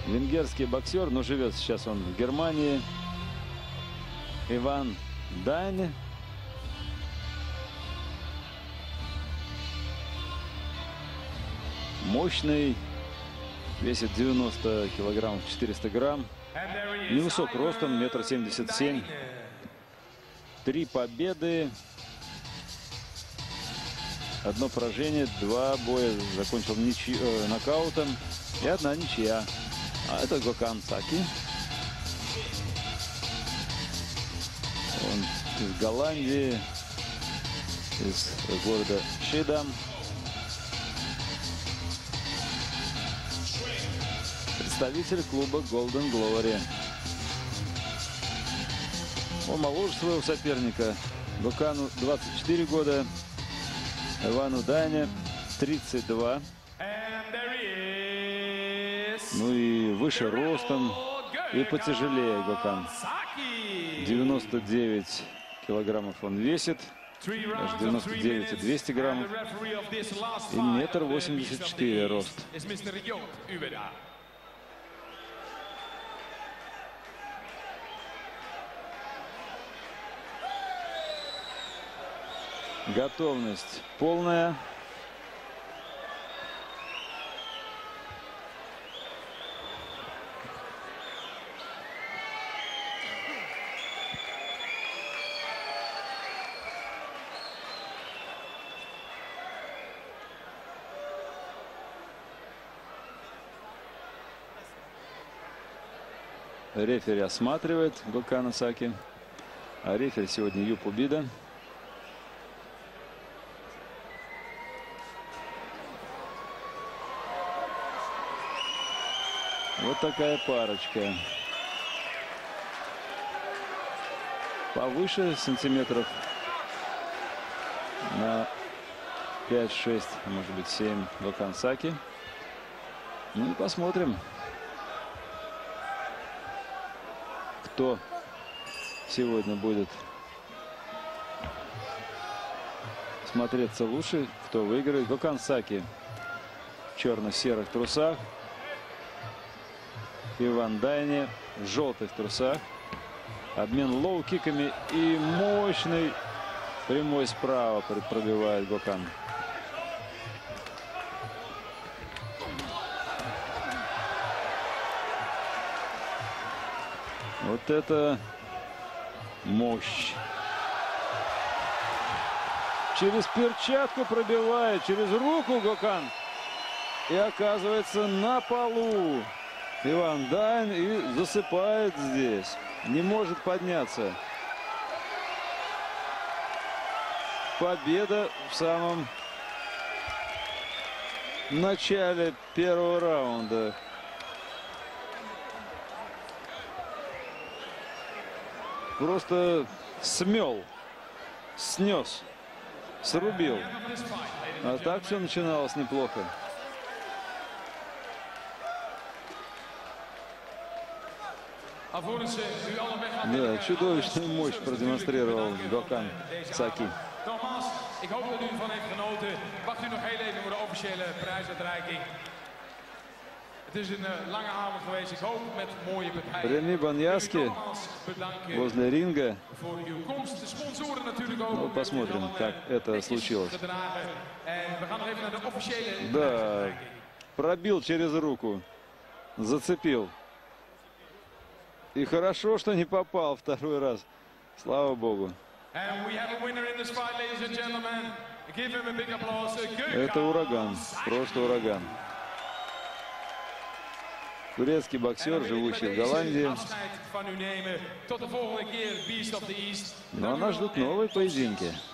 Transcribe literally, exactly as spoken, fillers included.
Венгерский боксер, но живет сейчас он в Германии. Иван Дайне. Мощный. Весит девяносто килограммов, четыреста грамм. Невысок ростом, метр семьдесят семь. Три победы. Одно поражение, два боя закончил ничью, э, нокаутом и одна ничья. А это Гокан Саки. Он из Голландии, из города Шидам. Представитель клуба Golden Glory. Он моложе своего соперника. Гокану двадцать четыре года. Ивану Дайне тридцать два. Ну и выше ростом. И потяжелее Гокан. девяносто девять килограммов он весит. Аж девяносто девять и двести граммов. И метр восемьдесят четыре рост. Готовность полная. Рефери осматривает Гокана Саки. А рефери сегодня Юп Убида. Вот такая парочка. Повыше сантиметров на пять-шесть, может быть семь Гокан Саки. Ну и посмотрим, кто сегодня будет смотреться лучше, кто выиграет. Гокан Саки в черно-серых трусах. Иван Дайне в желтых трусах. Обмен лоу-киками и мощный прямой справа пробивает Гокан. Вот это мощь. Через перчатку пробивает, через руку Гокан. И оказывается на полу. Иван Дайн и засыпает здесь. Не может подняться. Победа в самом начале первого раунда. Просто смел, снес, срубил. А так все начиналось неплохо. Да, чудовищную мощь продемонстрировал Гокан Саки. Ik hoop dat u ervan heeft genoten. Wacht u nog heel even voor de officiële prijsuitreiking. Het is een lange avond geweest. Ik hoop met mooie partijen. Реми Баньяски возле ринга. Ну, посмотрим, как это случилось. Да, пробил через руку, зацепил. И хорошо, что не попал второй раз. Слава богу. Это ураган, просто ураган. Турецкий боксер, живущий в Голландии. Но нас ждут новые поединки.